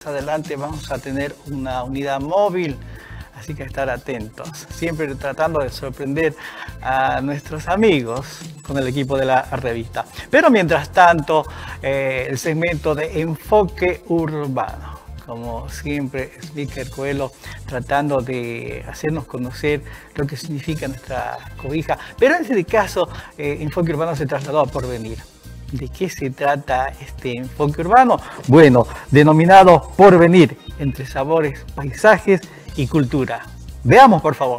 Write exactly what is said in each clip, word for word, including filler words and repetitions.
adelante vamos a tener una unidad móvil, así que estar atentos, siempre tratando de sorprender a nuestros amigos con el equipo de la revista. Pero mientras tanto, eh, el segmento de Enfoque Urbano, como siempre, Speaker Coelho tratando de hacernos conocer lo que significa nuestra cobija. Pero en este caso, eh, Enfoque Urbano se trasladó a Porvenir. ¿De qué se trata este enfoque urbano? Bueno, denominado Porvenir, entre sabores, paisajes y cultura. Veamos, por favor.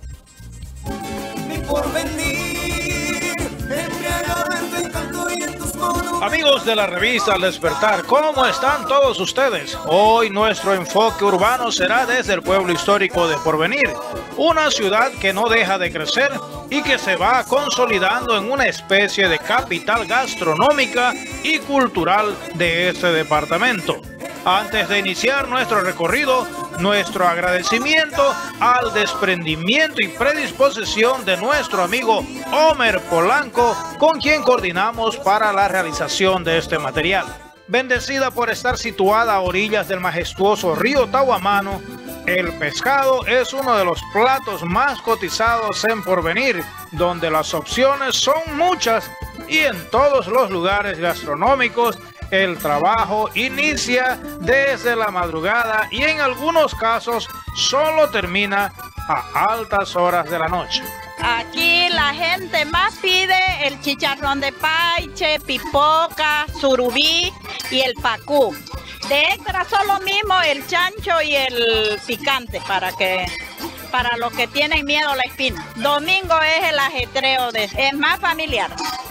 Mi porvenir, embriagado en tu encanto y en tus monumentos. Amigos de la revista Al Despertar, ¿cómo están todos ustedes? Hoy nuestro enfoque urbano será desde el pueblo histórico de Porvenir, una ciudad que no deja de crecer y que se va consolidando en una especie de capital gastronómica y cultural de este departamento. Antes de iniciar nuestro recorrido, nuestro agradecimiento al desprendimiento y predisposición de nuestro amigo Homer Polanco, con quien coordinamos para la realización de este material. Bendecida por estar situada a orillas del majestuoso río Tauamano, el pescado es uno de los platos más cotizados en Porvenir, donde las opciones son muchas y en todos los lugares gastronómicos el trabajo inicia desde la madrugada y en algunos casos solo termina a altas horas de la noche. Aquí la gente más pide el chicharrón de paiche, pipoca, surubí y el pacú. De extra son lo mismo el chancho y el picante para que para los que tienen miedo a la espina. Domingo es el ajetreo, de, es más familiar.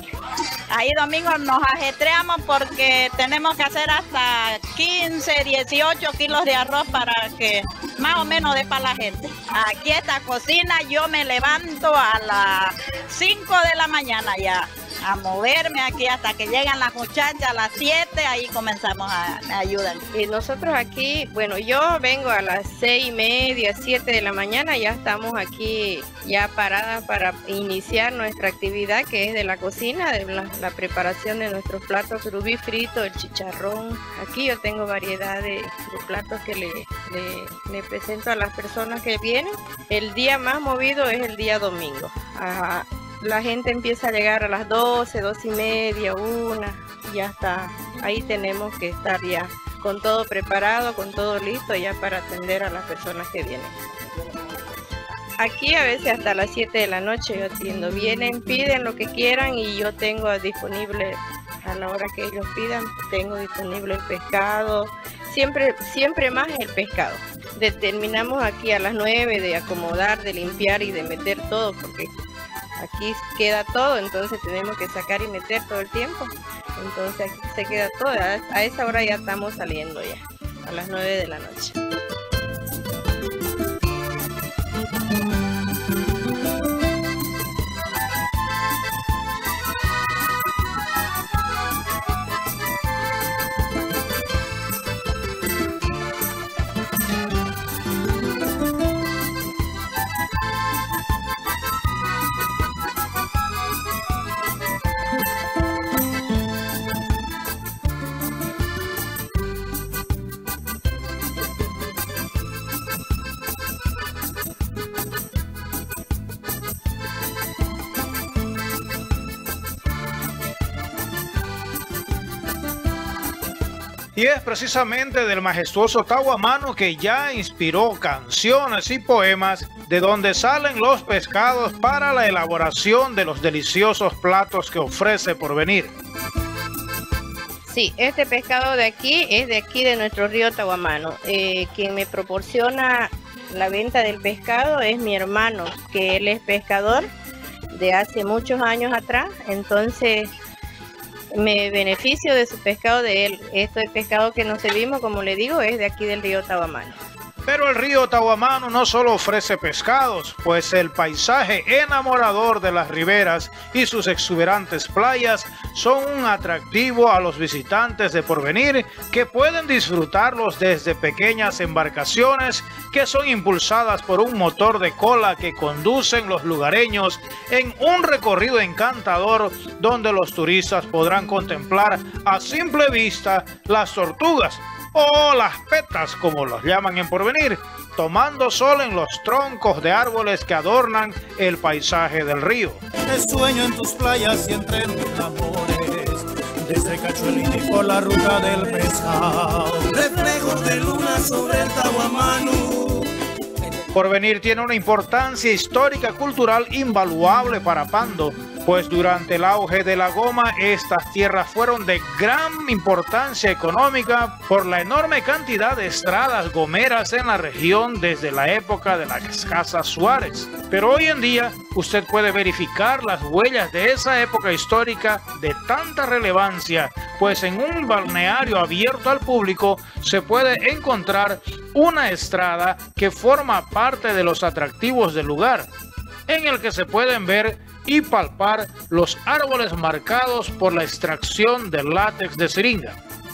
Ahí domingo nos ajetreamos porque tenemos que hacer hasta quince, dieciocho kilos de arroz para que más o menos dé para la gente. Aquí esta cocina yo me levanto a las cinco de la mañana ya a moverme aquí hasta que llegan las muchachas a las siete, ahí comenzamos a me ayudan. Y nosotros aquí, bueno, yo vengo a las seis y media, siete de la mañana, ya estamos aquí ya paradas para iniciar nuestra actividad que es de la cocina, de la, la preparación de nuestros platos, surubí frito, el chicharrón. Aquí yo tengo variedad de, de platos que le, le, le presento a las personas que vienen. El día más movido es el día domingo. Ajá. La gente empieza a llegar a las doce, doce y media, una, ya está. Ahí tenemos que estar ya con todo preparado, con todo listo ya para atender a las personas que vienen. Aquí a veces hasta las siete de la noche yo atiendo. Vienen, piden lo que quieran y yo tengo disponible a la hora que ellos pidan, tengo disponible el pescado. Siempre, siempre más el pescado. Terminamos aquí a las nueve de acomodar, de limpiar y de meter todo porque aquí queda todo, entonces tenemos que sacar y meter todo el tiempo. Entonces aquí se queda todo. A esa hora ya estamos saliendo ya, a las nueve de la noche. Y es precisamente del majestuoso Tauamano que ya inspiró canciones y poemas de donde salen los pescados para la elaboración de los deliciosos platos que ofrece Porvenir. Sí, este pescado de aquí es de aquí de nuestro río Tauamano. Eh, quien me proporciona la venta del pescado es mi hermano, que él es pescador de hace muchos años atrás, entonces me beneficio de su pescado de él. Este pescado que nos servimos, como le digo, es de aquí del río Tauamano. Pero el río Tauamano no solo ofrece pescados, pues el paisaje enamorador de las riberas y sus exuberantes playas son un atractivo a los visitantes de Porvenir, que pueden disfrutarlos desde pequeñas embarcaciones que son impulsadas por un motor de cola que conducen los lugareños en un recorrido encantador donde los turistas podrán contemplar a simple vista las tortugas o las petas, como los llaman en Porvenir, tomando sol en los troncos de árboles que adornan el paisaje del río. Te sueño en tus playas y entre mis amores, desde Cachuelini por la ruta del pescado, reflejos de luna sobre el Tahuamanu. Porvenir tiene una importancia histórica cultural invaluable para Pando, pues durante el auge de la goma estas tierras fueron de gran importancia económica por la enorme cantidad de estradas gomeras en la región desde la época de las casas Suárez. Pero hoy en día usted puede verificar las huellas de esa época histórica de tanta relevancia, pues en un balneario abierto al público se puede encontrar una estrada que forma parte de los atractivos del lugar, en el que se pueden ver y palpar los árboles marcados por la extracción del látex de Seringa.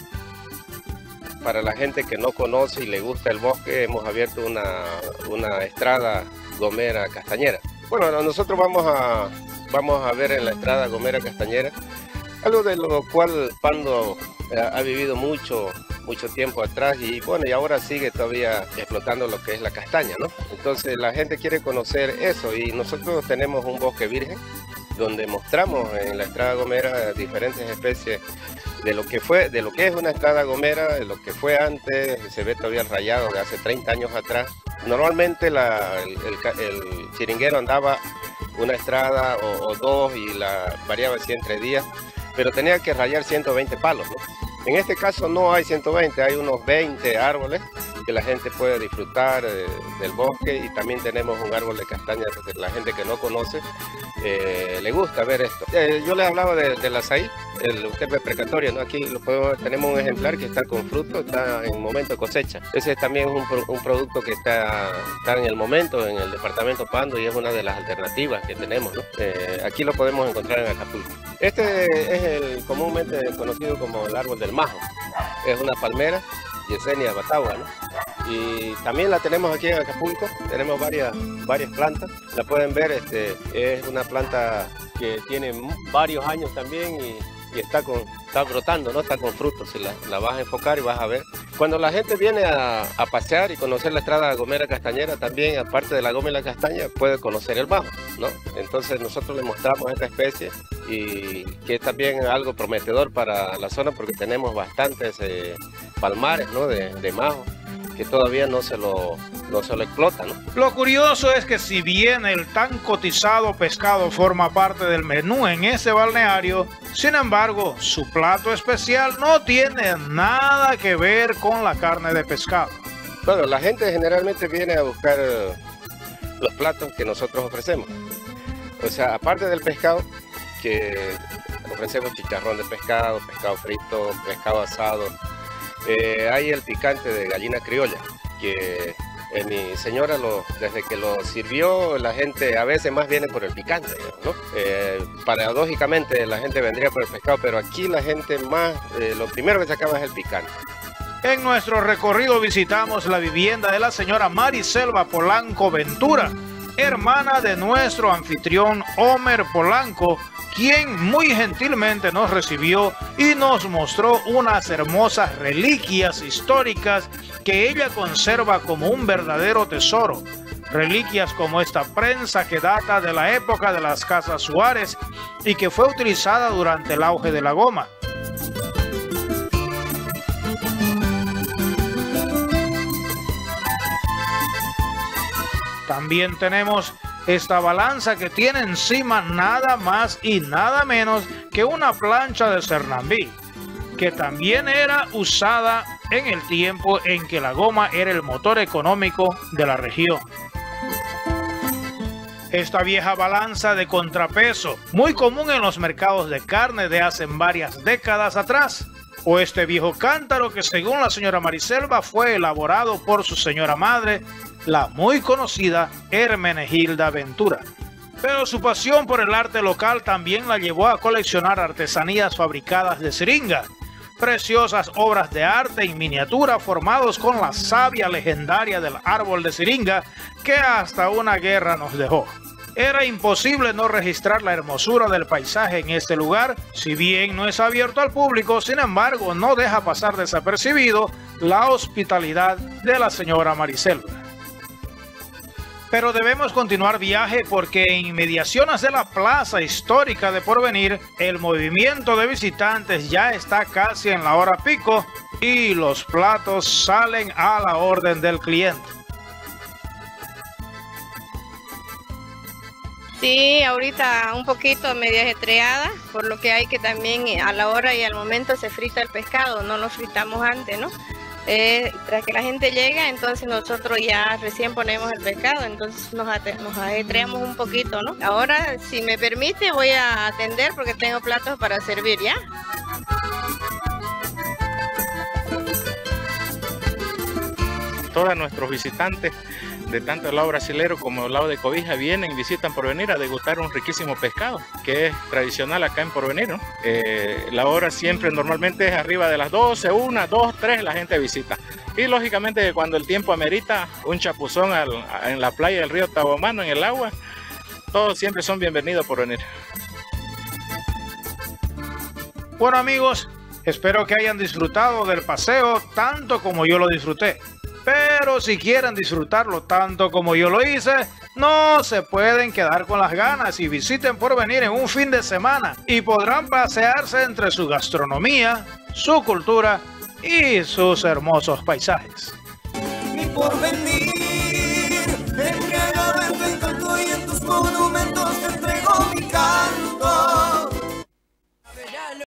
Para la gente que no conoce y le gusta el bosque, hemos abierto una, una estrada gomera castañera. Bueno, nosotros vamos a, vamos a ver en la estrada gomera castañera algo de lo cual Pando ha vivido mucho, mucho tiempo atrás y bueno, y ahora sigue todavía explotando lo que es la castaña, ¿no? Entonces la gente quiere conocer eso y nosotros tenemos un bosque virgen donde mostramos en la estrada gomera diferentes especies de lo que fue, de lo que es una estrada gomera, de lo que fue antes, se ve todavía el rayado de hace treinta años atrás. Normalmente la, el, el, el chiringuero andaba una estrada o, o dos y la variaba así entre días, pero tenía que rayar ciento veinte palos, ¿no? En este caso no hay ciento veinte, hay unos veinte árboles que la gente puede disfrutar eh, del bosque y también tenemos un árbol de castaña porque la gente que no conoce eh, le gusta ver esto. Eh, yo les hablaba de, del azaí, el Euterpe precatoria, ¿no? Aquí lo podemos, tenemos un ejemplar que está con fruto, está en momento de cosecha. Ese también es un, un producto que está, está en el momento en el departamento Pando y es una de las alternativas que tenemos, ¿no? Eh, aquí lo podemos encontrar en Acapulco. Este es el comúnmente conocido como el árbol del majo. Es una palmera, Yesenia batagua, ¿no? Y también la tenemos aquí en Acapulco, tenemos varias, varias plantas, la pueden ver, este, es una planta que tiene varios años también y, y está, con, está brotando, ¿no? Está con frutos, si la, la vas a enfocar y vas a ver. Cuando la gente viene a, a pasear y conocer la estrada gomera castañera, también aparte de la goma y la castaña, puede conocer el majo, ¿no? Entonces nosotros le mostramos esta especie y que es también algo prometedor para la zona porque tenemos bastantes eh, palmares, ¿no? de, de majo que todavía no se lo, no se lo explota, ¿no? Lo curioso es que si bien el tan cotizado pescado forma parte del menú en ese balneario, sin embargo, su plato especial no tiene nada que ver con la carne de pescado. Bueno, la gente generalmente viene a buscar uh, los platos que nosotros ofrecemos. O sea, aparte del pescado, que ofrecemos chicharrón de pescado, pescado frito, pescado asado, Eh, hay el picante de gallina criolla, que eh, mi señora lo, desde que lo sirvió, la gente a veces más viene por el picante, ¿no? Eh, paradójicamente la gente vendría por el pescado, pero aquí la gente más, eh, lo primero que se acaba es el picante. En nuestro recorrido visitamos la vivienda de la señora Mariselva Polanco Ventura, hermana de nuestro anfitrión Homer Polanco, quien muy gentilmente nos recibió y nos mostró unas hermosas reliquias históricas que ella conserva como un verdadero tesoro. Reliquias como esta prensa que data de la época de las casas Suárez y que fue utilizada durante el auge de la goma. También tenemos esta balanza que tiene encima nada más y nada menos que una plancha de Cernambí, que también era usada en el tiempo en que la goma era el motor económico de la región. Esta vieja balanza de contrapeso, muy común en los mercados de carne de hace varias décadas atrás, o este viejo cántaro que según la señora Mariselva fue elaborado por su señora madre, la muy conocida Hermenegilda Ventura. Pero su pasión por el arte local también la llevó a coleccionar artesanías fabricadas de Seringa, preciosas obras de arte en miniatura formados con la savia legendaria del árbol de Seringa que hasta una guerra nos dejó. era imposible no registrar la hermosura del paisaje en este lugar. Si bien no es abierto al público, sin embargo, no deja pasar desapercibido la hospitalidad de la señora Mariselva. Pero debemos continuar viaje porque en inmediaciones de la plaza histórica de Porvenir, el movimiento de visitantes ya está casi en la hora pico y los platos salen a la orden del cliente. Sí, ahorita un poquito media ajetreada, por lo que hay que también a la hora y al momento se frita el pescado, no lo fritamos antes, ¿no? Eh, tras que la gente llega, entonces nosotros ya recién ponemos el pescado, entonces nos, nos ajetreamos un poquito, ¿no? Ahora, si me permite, voy a atender porque tengo platos para servir, ¿ya? Todos nuestros visitantes, de tanto el lado brasilero como el lado de Cobija, vienen y visitan Porvenir a degustar un riquísimo pescado que es tradicional acá en Porvenir, ¿no? Eh, la hora siempre normalmente es arriba de las doce, una, dos, tres, la gente visita. Y lógicamente cuando el tiempo amerita un chapuzón al, en la playa del río Tabomano, en el agua, todos siempre son bienvenidos a Porvenir. Bueno amigos, espero que hayan disfrutado del paseo tanto como yo lo disfruté. Pero si quieren disfrutarlo tanto como yo lo hice, no se pueden quedar con las ganas y visiten Porvenir en un fin de semana y podrán pasearse entre su gastronomía, su cultura y sus hermosos paisajes. Mi Porvenir.